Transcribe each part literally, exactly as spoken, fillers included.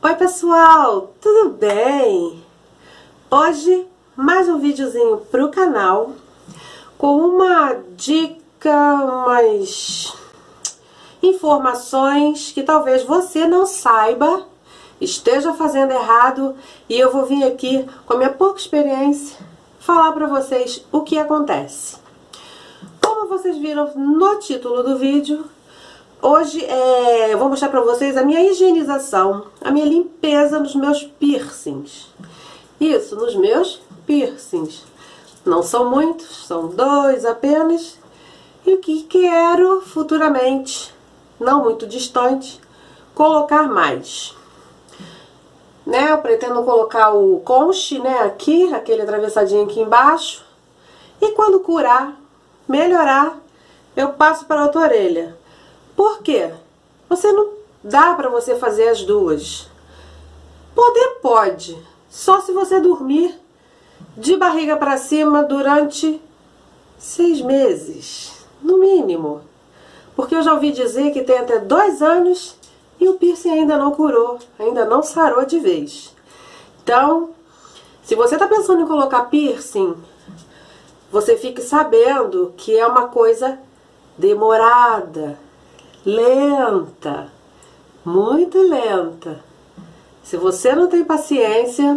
Oi pessoal, tudo bem? Hoje mais um videozinho pro canal com uma dica, umas informações que talvez você não saiba, esteja fazendo errado, e eu vou vir aqui com a minha pouca experiência falar pra vocês o que acontece. Como vocês viram no título do vídeo, hoje é, eu vou mostrar pra vocês a minha higienização, a minha limpeza nos meus piercings. Isso, nos meus piercings. Não são muitos, são dois apenas. E o que quero futuramente, não muito distante, colocar mais. Né, eu pretendo colocar o conche, né, aqui, aquele atravessadinho aqui embaixo. E quando curar, melhorar, eu passo para a outra orelha. Por quê? Você não dá para você fazer as duas. Poder pode, só se você dormir de barriga para cima durante seis meses, no mínimo. Porque eu já ouvi dizer que tem até dois anos e o piercing ainda não curou, ainda não sarou de vez. Então, se você está pensando em colocar piercing, você fique sabendo que é uma coisa demorada, lenta, muito lenta. Se você não tem paciência,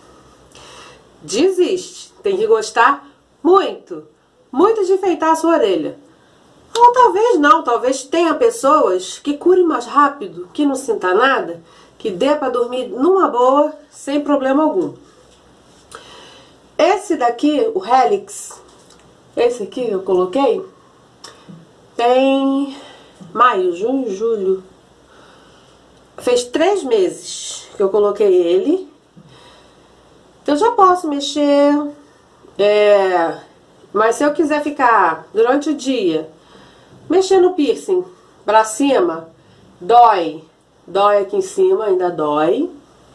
desiste. Tem que gostar muito, muito de enfeitar a sua orelha. Ou talvez não, talvez tenha pessoas que curem mais rápido, que não sinta nada, que dê para dormir numa boa, sem problema algum. Esse daqui, o Helix, esse aqui que eu coloquei, tem maio, junho, julho. Fez três meses que eu coloquei ele. Eu já posso mexer, é, mas se eu quiser ficar durante o dia mexer no piercing pra cima, dói. Dói aqui em cima, ainda dói.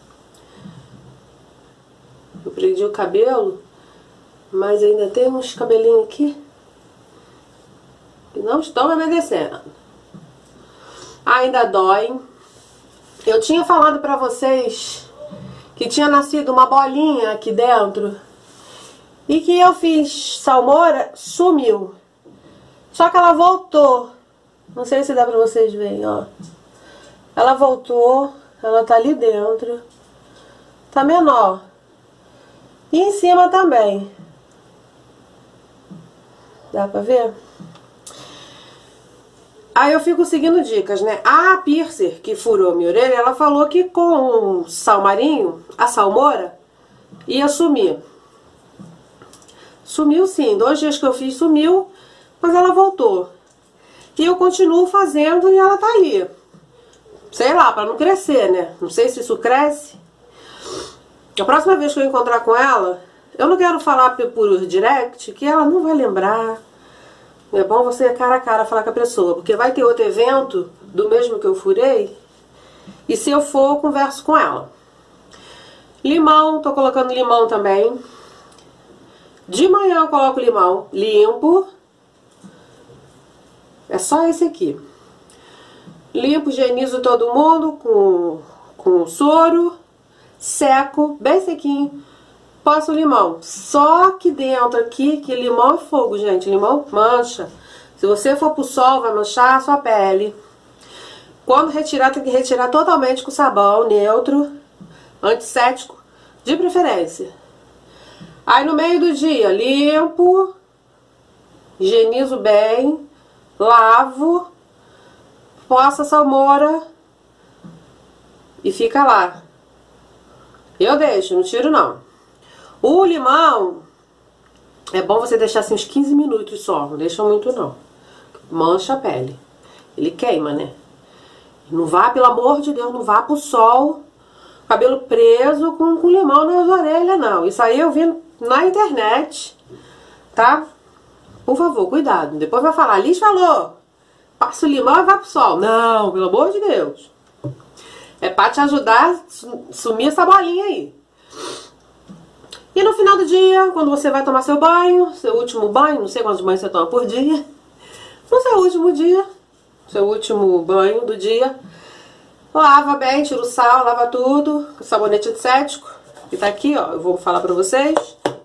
Eu prendi o cabelo, mas ainda tem uns cabelinhos aqui que não estão obedecendo. Ainda dói. Eu tinha falado pra vocês que tinha nascido uma bolinha aqui dentro e que eu fiz salmoura, sumiu. Só que ela voltou. Não sei se dá pra vocês verem, ó. Ela voltou, ela tá ali dentro. Tá menor. E em cima também. Dá pra ver? Aí eu fico seguindo dicas, né? A piercer que furou minha orelha, ela falou que com o sal marinho, a salmoura, ia sumir. Sumiu sim, dois dias que eu fiz sumiu, mas ela voltou. E eu continuo fazendo e ela tá ali. Sei lá, pra não crescer, né? Não sei se isso cresce. A próxima vez que eu encontrar com ela, eu não quero falar por direct, que ela não vai lembrar. É bom você cara a cara falar com a pessoa, porque vai ter outro evento do mesmo que eu furei, e se eu for, eu converso com ela. Limão, tô colocando limão também. De manhã eu coloco limão limpo. É só esse aqui. Limpo, higienizo todo mundo com, com soro, seco, bem sequinho. Passo o limão. Só que dentro aqui, que limão é fogo, gente. Limão mancha. Se você for pro sol, vai manchar a sua pele. Quando retirar, tem que retirar totalmente com sabão neutro, antisséptico, de preferência. Aí no meio do dia, limpo, higienizo bem, lavo, passo a salmoura e fica lá. Eu deixo, não tiro não. O limão, é bom você deixar assim uns quinze minutos só, não deixa muito não. Mancha a pele. Ele queima, né? Não vá, pelo amor de Deus, não vá pro sol, cabelo preso com, com limão nas orelhas, não. Isso aí eu vi na internet, tá? Por favor, cuidado. Depois vai falar, Liz falou, passa o limão e vai pro sol. Não, pelo amor de Deus. É pra te ajudar a sumir essa bolinha aí. E no final do dia, quando você vai tomar seu banho, seu último banho, não sei quantos banhos você toma por dia, no seu último dia, seu último banho do dia, Lava bem, tira o sal, lava tudo. Com sabonete antissético. Que tá aqui, ó. Eu vou falar pra vocês.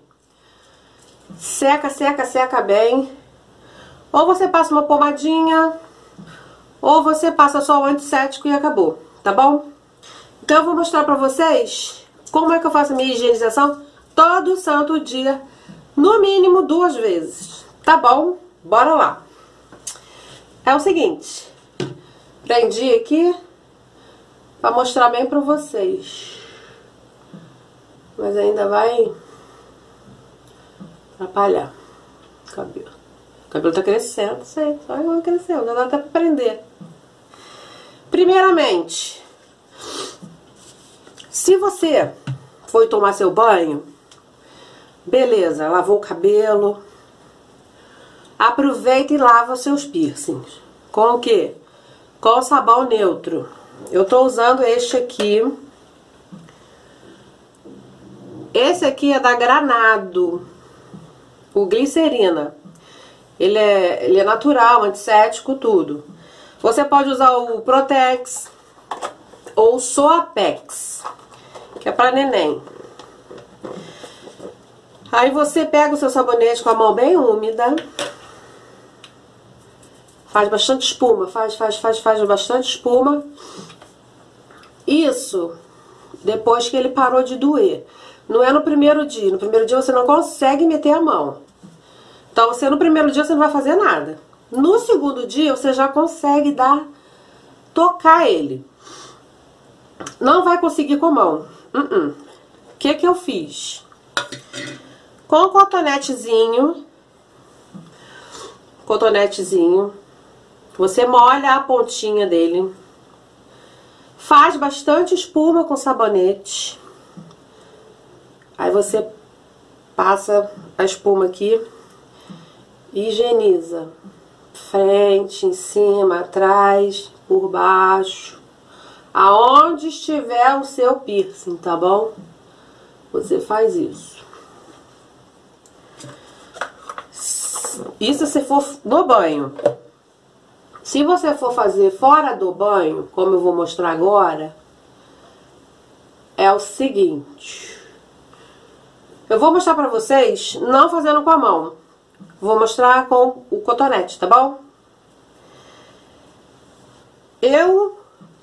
Seca, seca, seca bem. Ou você passa uma pomadinha, ou você passa só o antisséptico e acabou, tá bom? Então eu vou mostrar pra vocês como é que eu faço a minha higienização todo santo dia, no mínimo duas vezes, tá bom? Bora lá. É o seguinte, prendi aqui pra mostrar bem pra vocês, mas ainda vai atrapalhar o cabelo. O cabelo tá crescendo, sei, só vai crescendo, já dá até pra prender. Primeiramente, se você foi tomar seu banho, beleza, lavou o cabelo, aproveita e lava seus piercings. Com o quê? Com sabão neutro. Eu tô usando este aqui. Esse aqui é da Granado, o glicerina. Ele é, ele é natural, antisséptico, tudo. Você pode usar o Protex ou o Soapex, que é pra neném. Aí você pega o seu sabonete com a mão bem úmida. Faz bastante espuma, faz, faz, faz, faz bastante espuma. Isso depois que ele parou de doer. Não é no primeiro dia. No primeiro dia você não consegue meter a mão. Então, você no primeiro dia você não vai fazer nada. No segundo dia você já consegue dar, tocar ele. Não vai conseguir com a mão. O uh -uh. que que eu fiz? Com o cotonetezinho, cotonetezinho, você molha a pontinha dele. Faz bastante espuma com sabonete. Aí você passa a espuma aqui. Higieniza. Frente, em cima, atrás, por baixo. Aonde estiver o seu piercing, tá bom? Você faz isso. Isso se for no banho. Se você for fazer fora do banho, como eu vou mostrar agora, é o seguinte. Eu vou mostrar pra vocês não fazendo com a mão. Vou mostrar com o cotonete, tá bom? Eu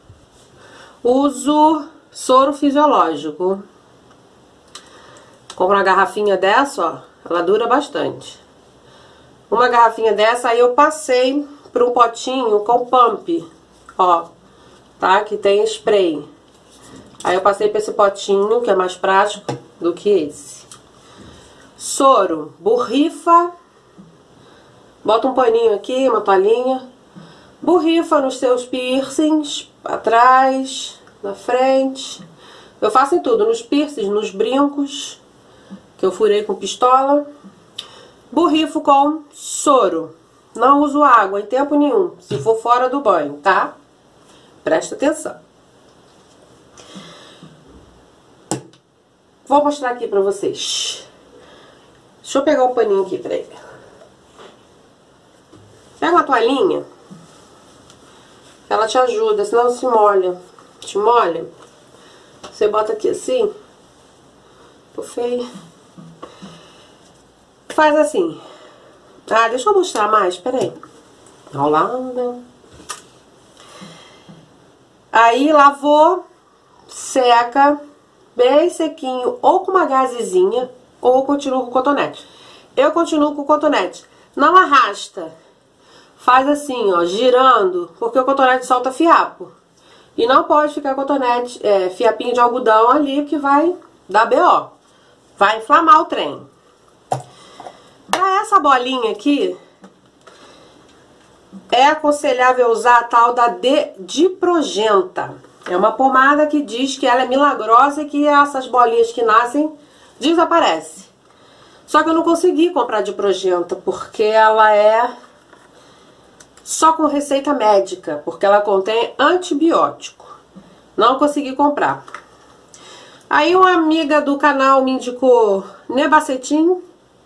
uso soro fisiológico. Compro uma garrafinha dessa, ó. Ela dura bastante. Uma garrafinha dessa, aí eu passei para um potinho com pump, ó. Tá? Que tem spray. Aí eu passei para esse potinho, que é mais prático do que esse. Soro, borrifa. Bota um paninho aqui, uma toalhinha. Borrifa nos seus piercings, atrás, na frente. Eu faço em tudo, nos piercings, nos brincos, que eu furei com pistola. Borrifo com soro. Não uso água em tempo nenhum, se for fora do banho, tá? Presta atenção. Vou mostrar aqui pra vocês. Deixa eu pegar um paninho aqui, peraí. Pega uma toalhinha. Ela te ajuda, senão se molha. Te molha. Você bota aqui assim. Tô feio. Faz assim. Ah, deixa eu mostrar mais, peraí. Rolando. Aí lavou, seca, bem sequinho, ou com uma gazezinha, ou continuo com o cotonete. Eu continuo com o cotonete. Não arrasta. Faz assim, ó, girando, porque o cotonete solta fiapo. E não pode ficar cotonete, é, fiapinho de algodão ali, que vai dar B O. Vai inflamar o trem. Pra essa bolinha aqui, é aconselhável usar a tal da Diprogenta. É uma pomada que diz que ela é milagrosa e que essas bolinhas que nascem desaparecem. Só que eu não consegui comprar Diprogenta, porque ela é só com receita médica, porque ela contém antibiótico. Não consegui comprar. Aí uma amiga do canal me indicou Nebacetim.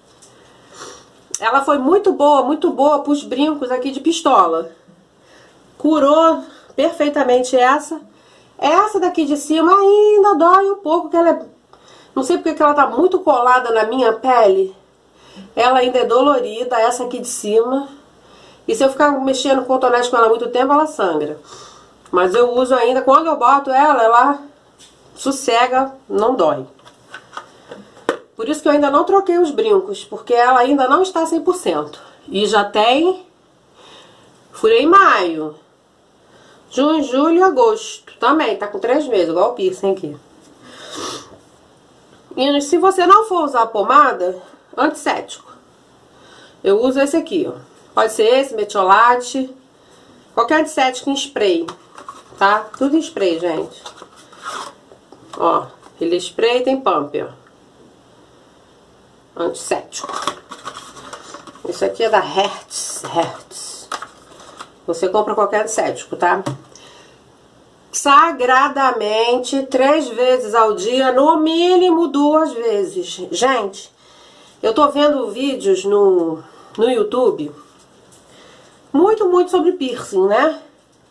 Ela foi muito boa, muito boa para os brincos aqui de pistola. Curou perfeitamente essa. Essa daqui de cima ainda dói um pouco, que ela é... Não sei porque que ela tá muito colada na minha pele. Ela ainda é dolorida, essa aqui de cima. E se eu ficar mexendo com cotonete com ela muito tempo, ela sangra. Mas eu uso ainda, quando eu boto ela, ela sossega, não dói. Por isso que eu ainda não troquei os brincos, porque ela ainda não está cem por cento. E já tem... Furei em maio. Junho, julho e agosto. Também, tá com três meses, igual o piercing aqui. E se você não for usar pomada, antisséptico, eu uso esse aqui, ó. Pode ser esse, metiolate, qualquer antisséptico em spray, tá? Tudo em spray, gente. Ó, ele é spray, tem pump, ó. Antisséptico. Esse aqui é da Hertz, Hertz. Você compra qualquer antisséptico, tá? Sagradamente, três vezes ao dia, no mínimo duas vezes. Gente, eu tô vendo vídeos no, no YouTube, muito, muito sobre piercing, né?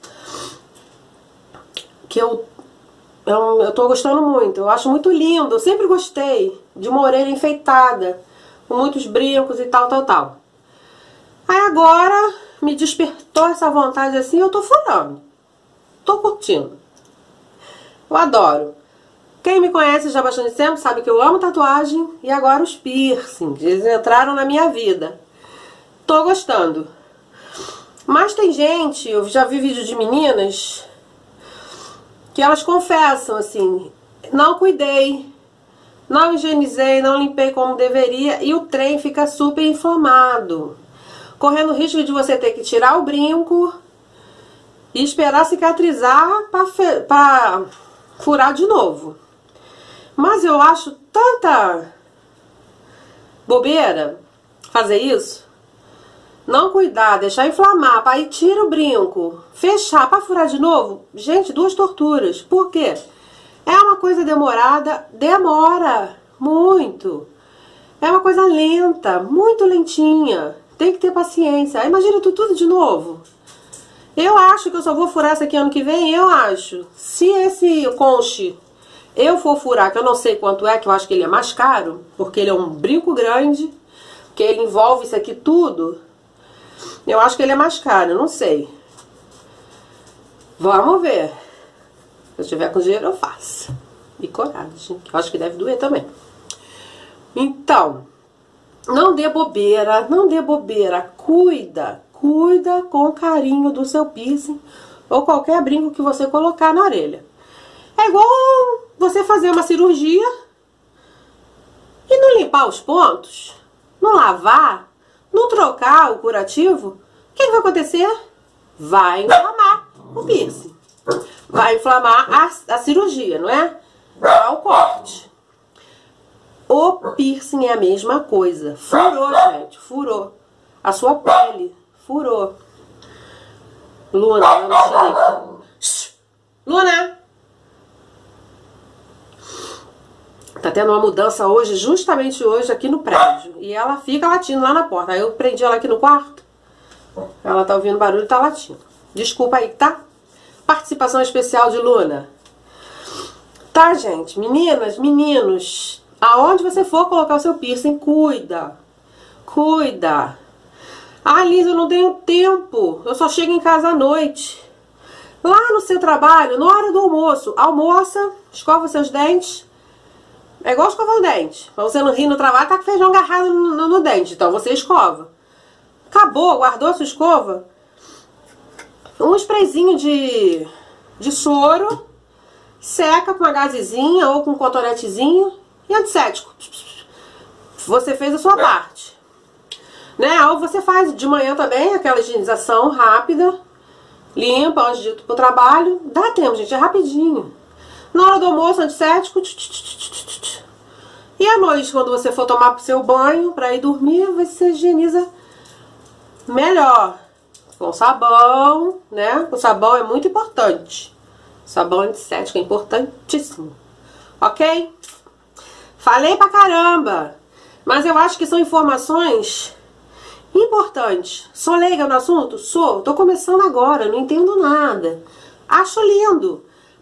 Que eu, eu, eu tô gostando muito, eu acho muito lindo, eu sempre gostei de uma orelha enfeitada, com muitos brincos e tal, tal, tal. Aí agora me despertou essa vontade assim, eu tô furando. Tô curtindo. Eu adoro. Quem me conhece já há bastante tempo sabe que eu amo tatuagem e agora os piercings. Eles entraram na minha vida. Tô gostando. Mas tem gente, eu já vi vídeo de meninas que elas confessam assim, não cuidei, não higienizei, não limpei como deveria e o trem fica super inflamado, correndo o risco de você ter que tirar o brinco e esperar cicatrizar para furar de novo. Mas eu acho tanta bobeira fazer isso. Não cuidar, deixar inflamar, para aí tira o brinco, fechar para furar de novo. Gente, duas torturas. Por quê? É uma coisa demorada, demora muito. É uma coisa lenta, muito lentinha. Tem que ter paciência. Aí imagina tudo, tudo de novo. Eu acho que eu só vou furar essa aqui ano que vem, eu acho. Se esse conche eu for furar, que eu não sei quanto é, que eu acho que ele é mais caro, porque ele é um brinco grande, que ele envolve isso aqui tudo, eu acho que ele é mais caro, não sei. Vamos ver. Se eu tiver com dinheiro, eu faço. E coragem, que eu acho que deve doer também. Então, não dê bobeira, não dê bobeira. Cuida, cuida com carinho do seu piercing ou qualquer brinco que você colocar na orelha. É igual você fazer uma cirurgia e não limpar os pontos, não lavar, não trocar o curativo. O que vai acontecer? Vai inflamar o piercing. Vai inflamar a, a cirurgia, não é? Vai o corte. O piercing é a mesma coisa. Furou, gente, furou. A sua pele furou. Luna, não sei. Luna! Tá tendo uma mudança hoje, justamente hoje, aqui no prédio. E ela fica latindo lá na porta. Aí eu prendi ela aqui no quarto. Ela tá ouvindo barulho e tá latindo. Desculpa aí, tá? Participação especial de Luna. Tá, gente? Meninas, meninos, aonde você for colocar o seu piercing, cuida. Cuida. Ah, Liz, eu não tenho tempo. Eu só chego em casa à noite. Lá no seu trabalho, na hora do almoço, almoça, escova seus dentes. É igual escovar o dente. Pra você não rir no trabalho, tá com feijão agarrado no, no, no dente. Então você escova. Acabou, guardou a sua escova. Um sprayzinho de, de soro. Seca com uma gazezinha ou com um cotonetezinho. E antisséptico. Você fez a sua parte. Né? Ou você faz de manhã também aquela higienização rápida. Limpa antes de ir pro trabalho. Dá tempo, gente. É rapidinho. Na hora do almoço, antisséptico. E à noite, quando você for tomar pro seu banho, pra ir dormir, você higieniza melhor. Com sabão, né? O sabão é muito importante. Sabão antisséptico é importantíssimo. Ok? Falei pra caramba. Mas eu acho que são informações importantes. Sou leiga no assunto? Sou. Tô começando agora, não entendo nada. Acho lindo.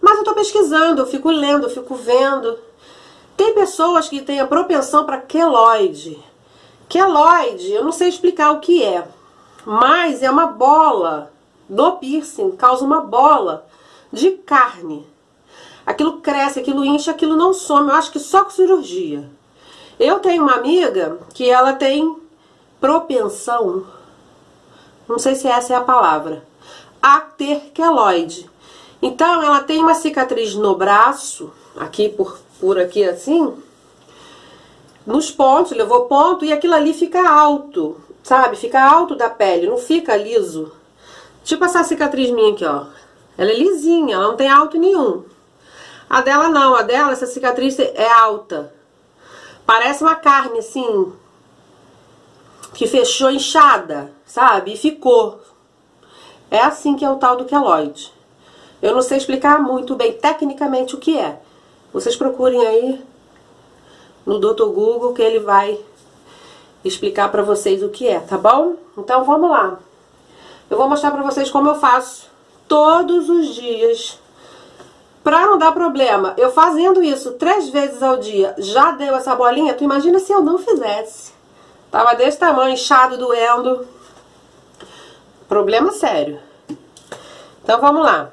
Mas eu tô pesquisando, eu fico lendo, eu fico vendo. Tem pessoas que têm a propensão para queloide. Queloide, eu não sei explicar o que é, mas é uma bola do piercing, causa uma bola de carne. Aquilo cresce, aquilo incha, aquilo não some, eu acho que só com cirurgia. Eu tenho uma amiga que ela tem propensão, não sei se essa é a palavra, a ter queloide. Então ela tem uma cicatriz no braço, aqui por, por aqui assim, nos pontos, levou ponto e aquilo ali fica alto, sabe? Fica alto da pele, não fica liso. Tipo essa cicatriz minha aqui, ó. Ela é lisinha, ela não tem alto nenhum. A dela não, a dela, essa cicatriz é alta. Parece uma carne, assim, que fechou inchada, sabe? E ficou. É assim que é o tal do queloide. Eu não sei explicar muito bem tecnicamente o que é. Vocês procurem aí no doutor Google que ele vai explicar pra vocês o que é, tá bom? Então vamos lá. Eu vou mostrar pra vocês como eu faço todos os dias. Pra não dar problema, eu fazendo isso três vezes ao dia, já deu essa bolinha? Tu imagina se eu não fizesse. Tava desse tamanho, inchado, doendo. Problema sério. Então vamos lá.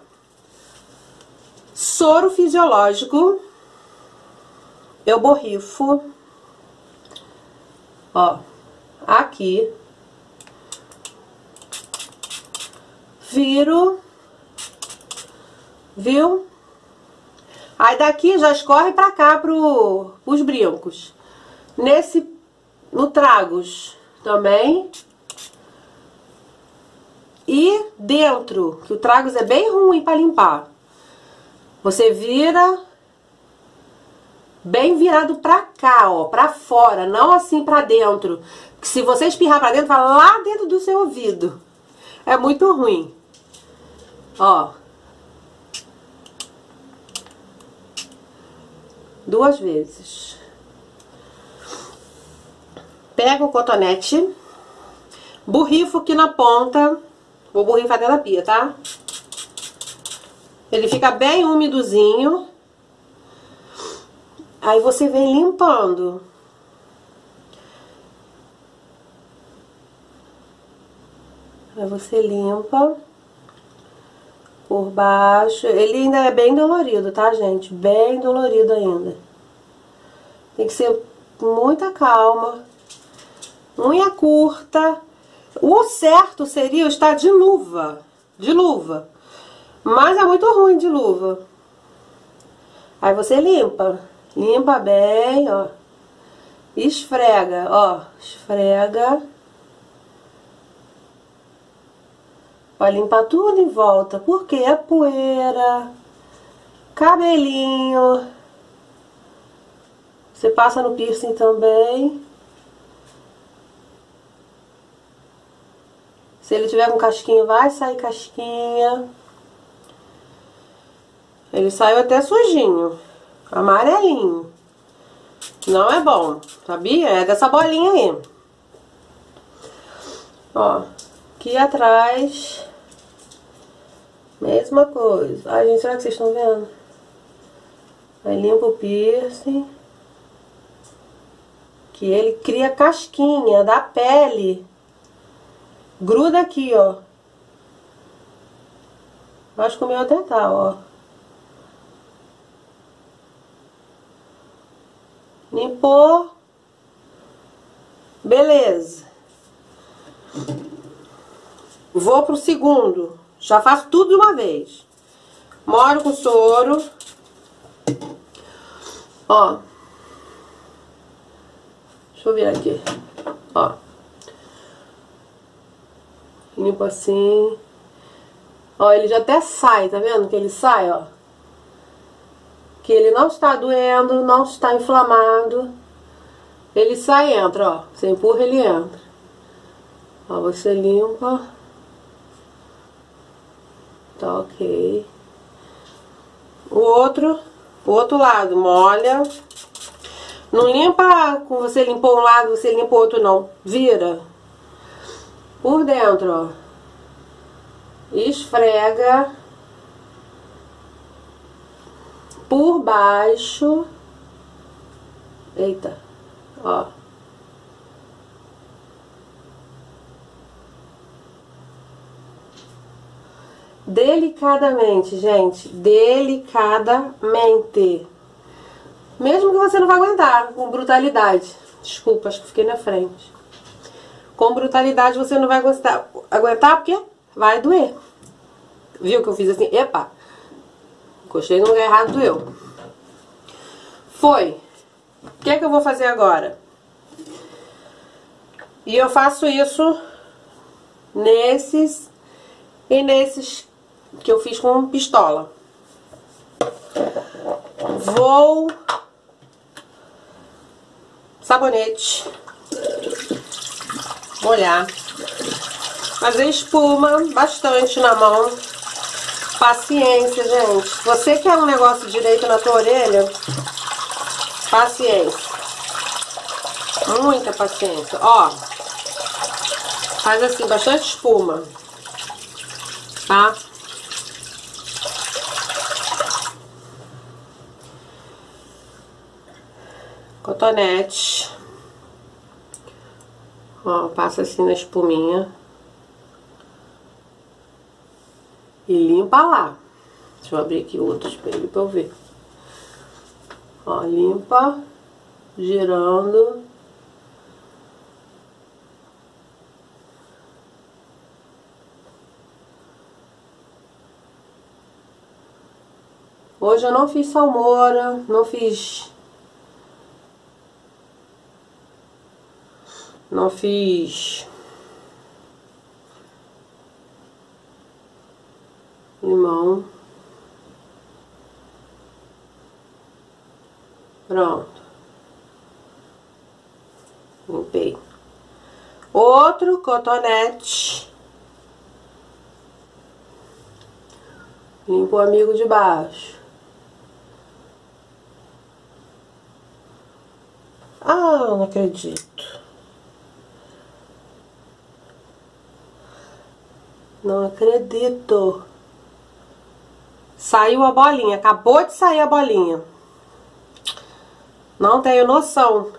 Soro fisiológico. Eu borrifo, ó, aqui, viro, viu? Aí daqui já escorre pra cá pro, pros brincos. Nesse, no tragos também. E dentro, que o tragos é bem ruim pra limpar. Você vira bem virado pra cá, ó, pra fora, não assim pra dentro. Porque se você espirrar pra dentro, vai lá dentro do seu ouvido. É muito ruim. Ó. Duas vezes. Pega o cotonete, borrifo aqui na ponta. Vou borrifar dentro da pia, tá? Ele fica bem úmidozinho. Aí você vem limpando. Aí você limpa por baixo. Ele ainda é bem dolorido, tá, gente? Bem dolorido ainda. Tem que ser muita calma. Unha curta. O certo seria eu estar de luva. De luva. Mas é muito ruim de luva. Aí você limpa. Limpa bem, ó. Esfrega, ó. Esfrega. Vai limpar tudo em volta. Porque é poeira. Cabelinho. Você passa no piercing também. Se ele tiver com casquinha, vai sair casquinha. Ele saiu até sujinho. Amarelinho. Não é bom, sabia? É dessa bolinha aí. Ó, aqui atrás. Mesma coisa. Ai, gente, será que vocês estão vendo? Aí limpa o piercing. Que ele cria casquinha da pele. Gruda aqui, ó. Acho que o meu até tá, ó. Limpou. Beleza. Vou pro segundo. Já faço tudo de uma vez. Molho com soro. Ó. Deixa eu virar aqui. Ó. Limpo assim. Ó, ele já até sai, tá vendo que ele sai, ó? Que ele não está doendo, não está inflamado. Ele sai e entra, ó. Você empurra, ele entra. Ó, você limpa. Tá ok. O outro, o outro lado, molha. Não limpa com você limpou um lado, você limpa o outro, não. Vira. Por dentro, ó. Esfrega. por baixo. Eita, ó. Delicadamente, gente, delicadamente. Mesmo que você não vai aguentar, com brutalidade. Desculpa, acho que fiquei na frente. Com brutalidade você não vai gostar, aguentar porque vai doer. Viu que eu fiz assim? Epa! Encostei no lugar errado, doeu. Foi. O que é que eu vou fazer agora? E eu faço isso nesses e nesses que eu fiz com pistola. Vou... Sabonete. Molhar. Fazer espuma bastante na mão. Paciência, gente. Você quer um negócio direito na tua orelha? Paciência. Muita paciência. Ó. Faz assim, bastante espuma. Tá? Cotonete. Ó, passa assim na espuminha. E limpa lá. Deixa eu abrir aqui outro espelho pra eu ver. Ó, limpa. Girando. Hoje eu não fiz salmoura, não fiz... Não fiz... Limão. Pronto. Limpei. Outro cotonete. Limpo o amigo de baixo. Ah, não acredito. Não acredito. Saiu a bolinha. Acabou de sair a bolinha. Não tenho noção.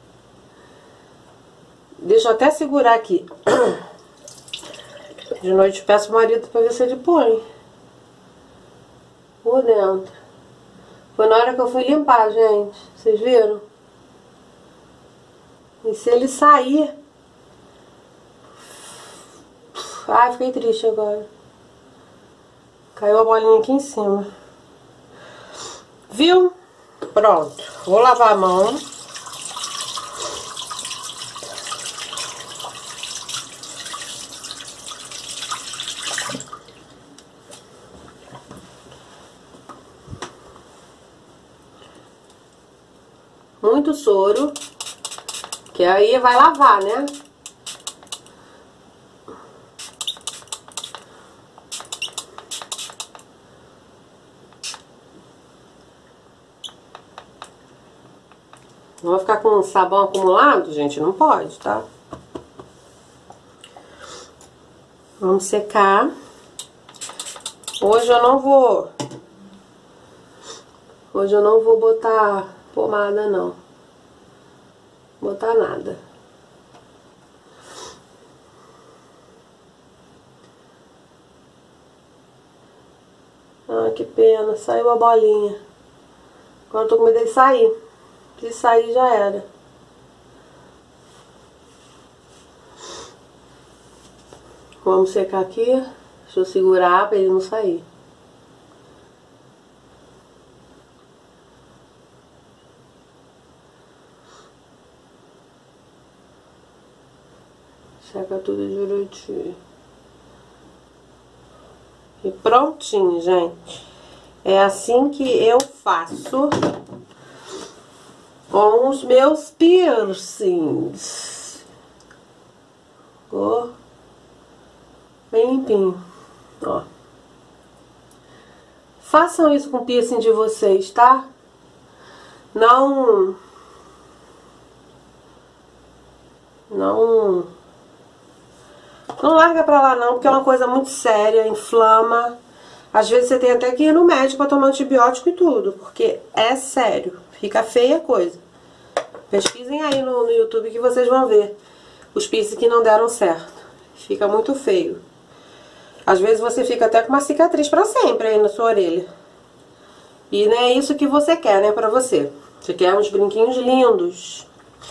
Deixa eu até segurar aqui. De noite peço o marido pra ver se ele põe. Por dentro. Foi na hora que eu fui limpar, gente. Vocês viram? E se ele sair... Ai, fiquei triste agora. Caiu a bolinha aqui em cima. Viu? Pronto. Vou lavar a mão. Muito soro. Que aí vai lavar, né? Não vai ficar com sabão acumulado, gente? Não pode, tá? Vamos secar. Hoje eu não vou... Hoje eu não vou botar pomada, não. Botar nada. Ah, que pena. Saiu a bolinha. Agora eu tô com medo de sair. Se sair já era. Vamos secar aqui. Deixa eu segurar pra ele não sair. Seca tudo direitinho. E prontinho, gente. É assim que eu faço com os meus piercings. Ficou bem limpinho, ó. Façam isso com o piercing de vocês, tá? Não... Não... Não larga pra lá não, porque é uma coisa muito séria, inflama. Às vezes você tem até que ir no médico pra tomar antibiótico e tudo, porque é sério, fica feia a coisa. Pesquisem aí no, no YouTube que vocês vão ver os piercing que não deram certo. Fica muito feio. Às vezes você fica até com uma cicatriz pra sempre aí na sua orelha. E não é isso que você quer, né, pra você. Você quer uns brinquinhos lindos.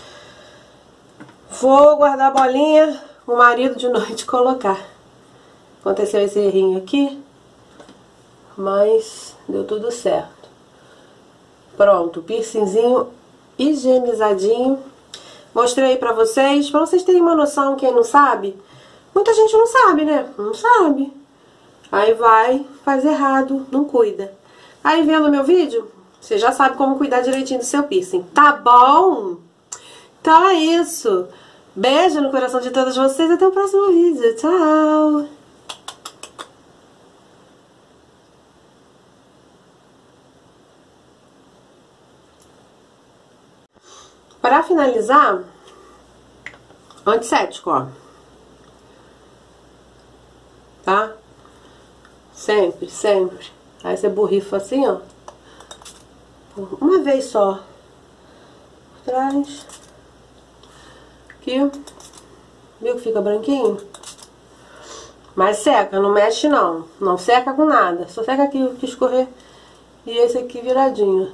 Vou guardar a bolinha, o marido de noite colocar. Aconteceu esse errinho aqui, mas deu tudo certo. Pronto, piercingzinho higienizadinho. Mostrei aí pra vocês, pra vocês terem uma noção, quem não sabe. Muita gente não sabe, né? Não sabe. Aí vai, faz errado, não cuida. Aí vendo meu vídeo, você já sabe como cuidar direitinho do seu piercing, tá bom? Então é isso. Beijo no coração de todas vocês, até o próximo vídeo. Tchau! Para finalizar, antisséptico, ó. Tá? Sempre, sempre. Aí você borrifa assim, ó. Uma vez só. Atrás. Aqui. Viu que fica branquinho? Mas seca, não mexe não. Não seca com nada. Só seca aqui o que escorrer. E esse aqui viradinho.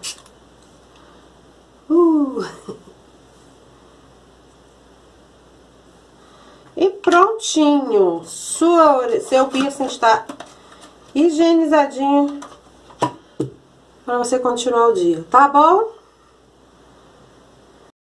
Uh. E prontinho. Sua, seu piercing está higienizadinho para você continuar o dia, tá bom?